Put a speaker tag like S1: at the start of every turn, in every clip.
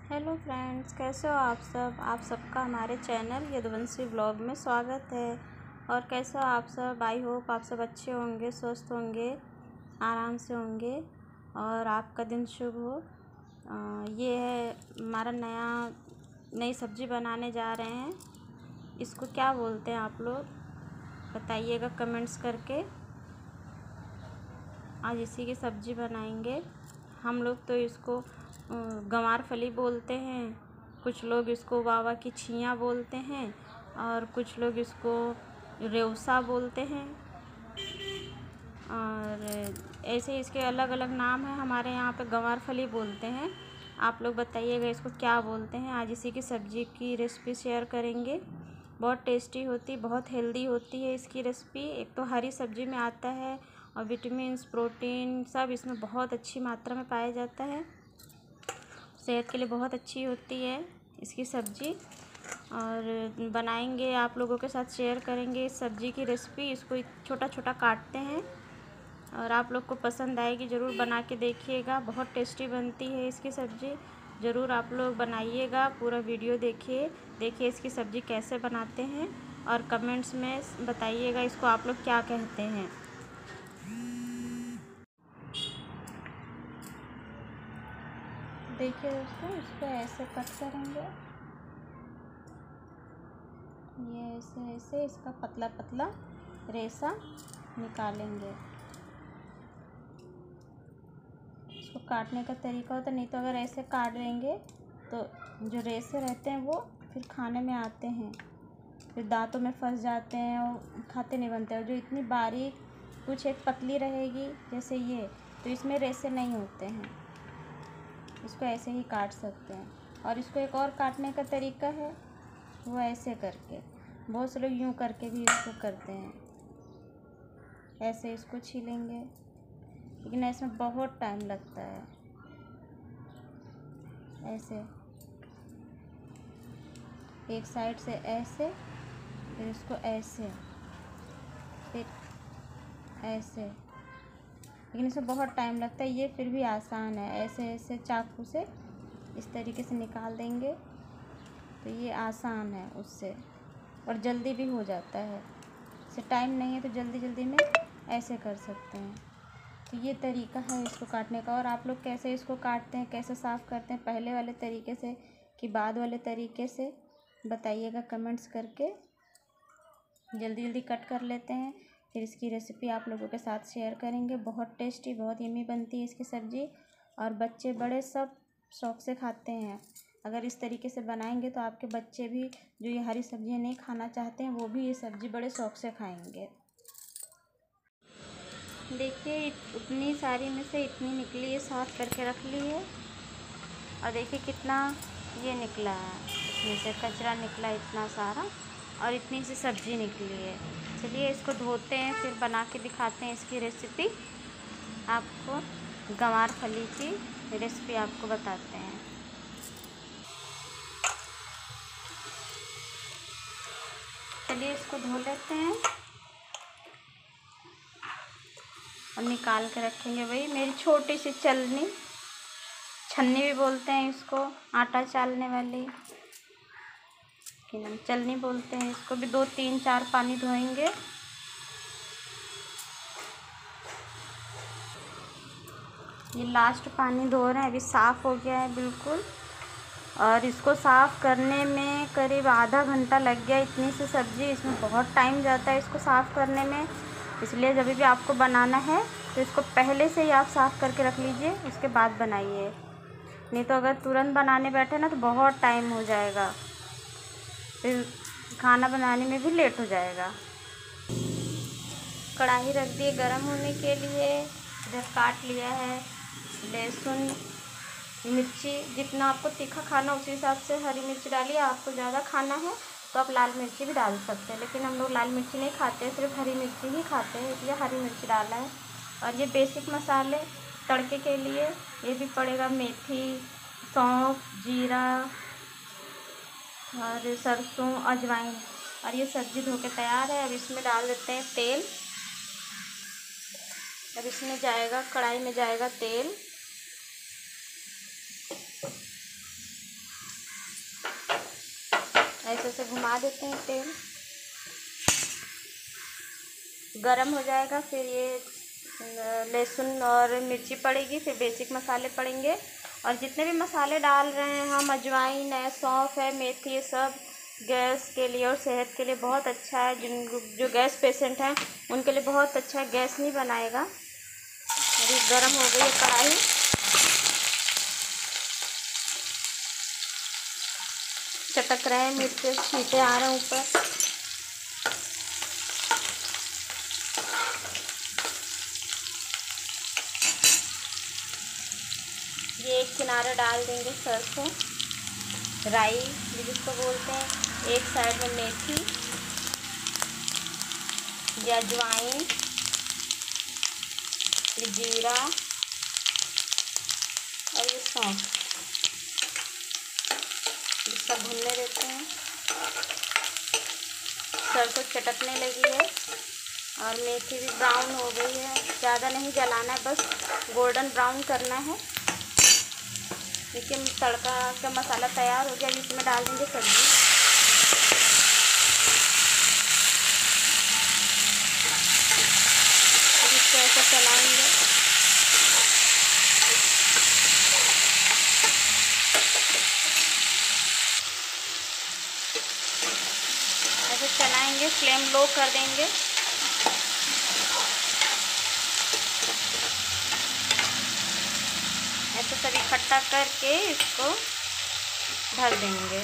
S1: Hello friends, कैसे हो आप सबका हमारे चैनल यदुवंशी व्लॉग में स्वागत है। और कैसे हो आप सब? आई होप आप सब अच्छे होंगे, स्वस्थ होंगे, आराम से होंगे और आपका दिन शुभ हो। ये है हमारा नई सब्ज़ी बनाने जा रहे हैं। इसको क्या बोलते हैं आप लोग बताइएगा कमेंट्स करके। आज इसी की सब्ज़ी बनाएंगे। हम लोग तो इसको गंवार फली बोलते हैं, कुछ लोग इसको वावा की छियाँ बोलते हैं और कुछ लोग इसको रेवसा बोलते हैं और ऐसे इसके अलग अलग नाम हैं। हमारे यहाँ पे गंवार फली बोलते हैं। आप लोग बताइएगा इसको क्या बोलते हैं। आज इसी की सब्ज़ी की रेसिपी शेयर करेंगे। बहुत टेस्टी होती, बहुत हेल्दी होती है इसकी रेसिपी। एक तो हरी सब्ज़ी में आता है और विटामिन्स, प्रोटीन सब इसमें बहुत अच्छी मात्रा में पाया जाता है। सेहत के लिए बहुत अच्छी होती है इसकी सब्ज़ी और बनाएंगे, आप लोगों के साथ शेयर करेंगे इस सब्ज़ी की रेसिपी। इसको छोटा छोटा काटते हैं और आप लोग को पसंद आएगी, ज़रूर बना के देखिएगा। बहुत टेस्टी बनती है इसकी सब्ज़ी, ज़रूर आप लोग बनाइएगा। पूरा वीडियो देखिए इसकी सब्ज़ी कैसे बनाते हैं और कमेंट्स में बताइएगा इसको आप लोग क्या कहते हैं। देखिए दोस्तों, इसको ऐसे कट करेंगे, ये ऐसे ऐसे इसका पतला पतला रेशा निकालेंगे। इसको काटने का तरीका होता है, नहीं तो अगर ऐसे काट देंगे तो जो रेशे रहते हैं वो फिर खाने में आते हैं, फिर दांतों में फंस जाते हैं और खाते नहीं बनते। और जो इतनी बारीक कुछ एक पतली रहेगी जैसे ये, तो इसमें रेशे नहीं होते हैं। इसको ऐसे ही काट सकते हैं। और इसको एक और काटने का तरीका है, वो ऐसे करके, बहुत से लोग यूँ करके भी इसको करते हैं। ऐसे इसको छीलेंगे, लेकिन इसमें बहुत टाइम लगता है। ऐसे एक साइड से ऐसे, फिर इसको ऐसे, फिर ऐसे, लेकिन इसमें बहुत टाइम लगता है। ये फिर भी आसान है, ऐसे ऐसे चाकू से इस तरीके से निकाल देंगे तो ये आसान है उससे, और जल्दी भी हो जाता है। इससे टाइम नहीं है तो जल्दी जल्दी में ऐसे कर सकते हैं। तो ये तरीका है इसको काटने का। और आप लोग कैसे इसको काटते हैं, कैसे साफ़ करते हैं, पहले वाले तरीके से कि बाद वाले तरीके से, बताइएगा कमेंट्स करके। जल्दी जल्दी कट कर लेते हैं, फिर इसकी रेसिपी आप लोगों के साथ शेयर करेंगे। बहुत टेस्टी, बहुत यम्मी बनती है इसकी सब्ज़ी और बच्चे बड़े सब शौक़ से खाते हैं। अगर इस तरीके से बनाएंगे तो आपके बच्चे भी जो ये हरी सब्जियां नहीं खाना चाहते हैं वो भी ये सब्ज़ी बड़े शौक़ से खाएंगे। देखिए इतनी सारी में से इतनी निकली है, साफ़ करके रख ली है। और देखिए कितना ये निकला है, इसमें से कचरा निकला इतना सारा और इतनी सी सब्ज़ी निकली है। चलिए इसको धोते हैं, फिर बना के दिखाते हैं इसकी रेसिपी आपको। गंवार फली की रेसिपी आपको बताते हैं। चलिए इसको धो लेते हैं और निकाल के रखेंगे। वही मेरी छोटी सी छन्नी भी बोलते हैं इसको, आटा चालने वाली चलनी बोलते हैं इसको भी। 2 3 4 पानी धोएंगे। ये लास्ट पानी धो रहे हैं, अभी साफ़ हो गया है बिल्कुल। और इसको साफ़ करने में करीब आधा घंटा लग गया। इतनी सी सब्ज़ी, इसमें बहुत टाइम जाता है इसको साफ़ करने में। इसलिए जब भी आपको बनाना है तो इसको पहले से ही आप साफ़ करके रख लीजिए, उसके बाद बनाइए। नहीं तो अगर तुरंत बनाने बैठे ना तो बहुत टाइम हो जाएगा, फिर खाना बनाने में भी लेट हो जाएगा। कढ़ाई रख दिए गरम होने के लिए। इधर काट लिया है लहसुन, मिर्ची, जितना आपको तीखा खाना उसी हिसाब से हरी मिर्ची डालिए। आपको ज़्यादा खाना है तो आप लाल मिर्ची भी डाल सकते हैं, लेकिन हम लोग लाल मिर्ची नहीं खाते हैं, सिर्फ हरी मिर्ची ही खाते हैं, इसलिए हरी मिर्ची डाला है। और ये बेसिक मसाले तड़के के लिए ये भी पड़ेगा, मेथी, सौंफ, जीरा और सरसों, अजवाइन। और ये सब्ज़ी धो के तैयार है। अब इसमें डाल देते हैं तेल। अब इसमें जाएगा, कढ़ाई में जाएगा तेल। ऐसे ऐसे घुमा देते हैं। तेल गरम हो जाएगा, फिर ये लहसुन और मिर्ची पड़ेगी, फिर बेसिक मसाले पड़ेंगे। और जितने भी मसाले डाल रहे हैं हम, अजवाइन है, सौंफ है, मेथी, ये सब गैस के लिए और सेहत के लिए बहुत अच्छा है। जो गैस पेशेंट हैं उनके लिए बहुत अच्छा है, गैस नहीं बनाएगा। अभी गरम हो गई है कढ़ाई, चटक रहे हैं, मिर्च छींटे आ रहे हैं ऊपर। ये एक किनारे डाल देंगे सरसों, राई भी जिसको बोलते हैं, एक साइड में मेथी, ये अजवाइन, ये जीरा और ये सौंफ, ये सब भुनने देते हैं। सरसों चटकने लगी है और मेथी भी ब्राउन हो गई है। ज़्यादा नहीं जलाना है, बस गोल्डन ब्राउन करना है। देखिए तड़का का मसाला तैयार हो गया। इसमें डाल देंगे सब्ज़ी। इसको ऐसे चलाएंगे। ऐसे चलाएंगे, फ्लेम लो कर देंगे। ऐसे सब इकट्ठा करके इसको ढक देंगे।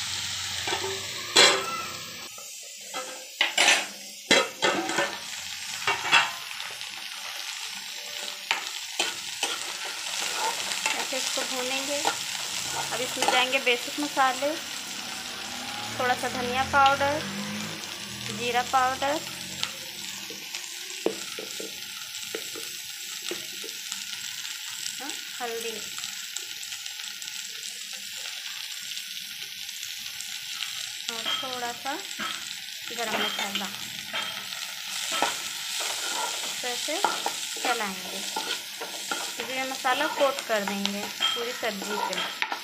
S1: ऐसे इसको भूनेंगे। अब इसमें जाएंगे बेसिक मसाले, थोड़ा सा धनिया पाउडर, जीरा पाउडर, हल्दी और थोड़ा सा गरम मसाला। ऐसे चलाएंगे, फिर ये मसाला कोट कर देंगे पूरी सब्जी पे।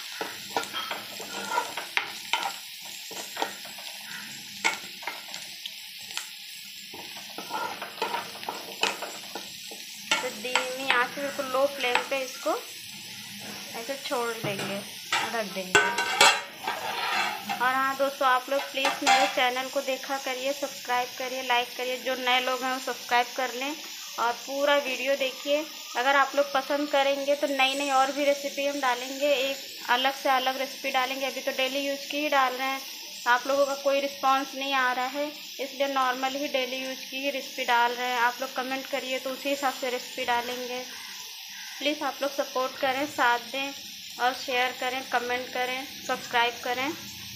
S1: तो धीमी आंच पे, बिल्कुल लो फ्लेम पे इसको ऐसे छोड़ देंगे, ढक देंगे। और हाँ दोस्तों, आप लोग प्लीज़ मेरे चैनल को देखा करिए, सब्सक्राइब करिए, लाइक करिए। जो नए लोग हैं वो सब्सक्राइब कर लें और पूरा वीडियो देखिए। अगर आप लोग पसंद करेंगे तो नई नई और भी रेसिपी हम डालेंगे, एक अलग से अलग रेसिपी डालेंगे। अभी तो डेली यूज की ही डाल रहे हैं, आप लोगों का कोई रिस्पांस नहीं आ रहा है, इसलिए नॉर्मल ही डेली यूज की ही रेसिपी डाल रहे हैं। आप लोग कमेंट करिए तो उसी हिसाब से रेसिपी डालेंगे। प्लीज़ आप लोग सपोर्ट करें, साथ दें और शेयर करें, कमेंट करें, सब्सक्राइब करें।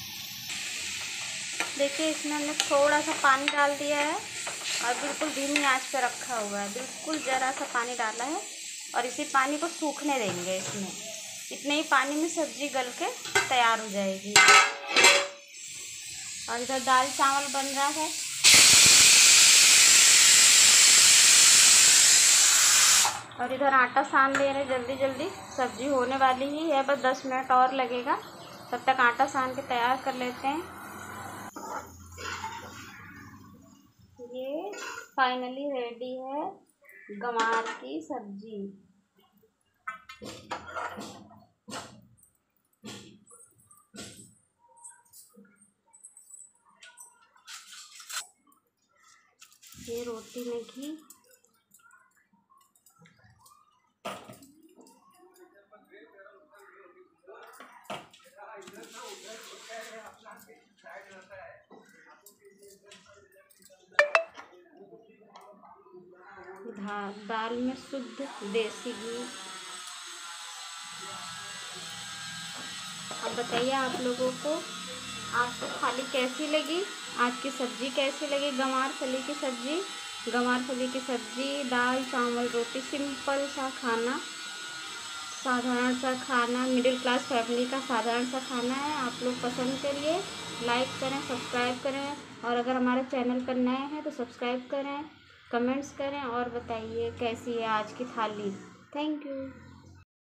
S1: देखिए इसमें हमने थोड़ा सा पानी डाल दिया है और बिल्कुल धीमी आंच पर रखा हुआ है। बिल्कुल ज़रा सा पानी डाला है और इसी पानी को सूखने देंगे। इसमें इतने ही पानी में सब्ज़ी गल के तैयार हो जाएगी। और इधर दाल चावल बन रहा है। और इधर आटा सान ले रहे, जल्दी जल्दी सब्ज़ी होने वाली ही है, बस 10 मिनट और लगेगा। तब तक आटा सान के तैयार कर लेते हैं। ये फाइनली रेडी है गंवार की सब्जी। ये रोटी में घी, दाल में शुद्ध देसी घी। अब बताइए आप लोगों को आज की थाली कैसी लगी, आज की सब्ज़ी कैसी लगी। गंवार फली की सब्ज़ी, गंवार फली की सब्ज़ी, दाल चावल रोटी, सिंपल सा खाना, साधारण सा खाना, मिडिल क्लास फैमिली का साधारण सा खाना है। आप लोग पसंद करिए, लाइक करें, सब्सक्राइब करें। और अगर हमारे चैनल पर नए हैं तो सब्सक्राइब करें, कमेंट्स करें और बताइए कैसी है आज की थाली। Thank you.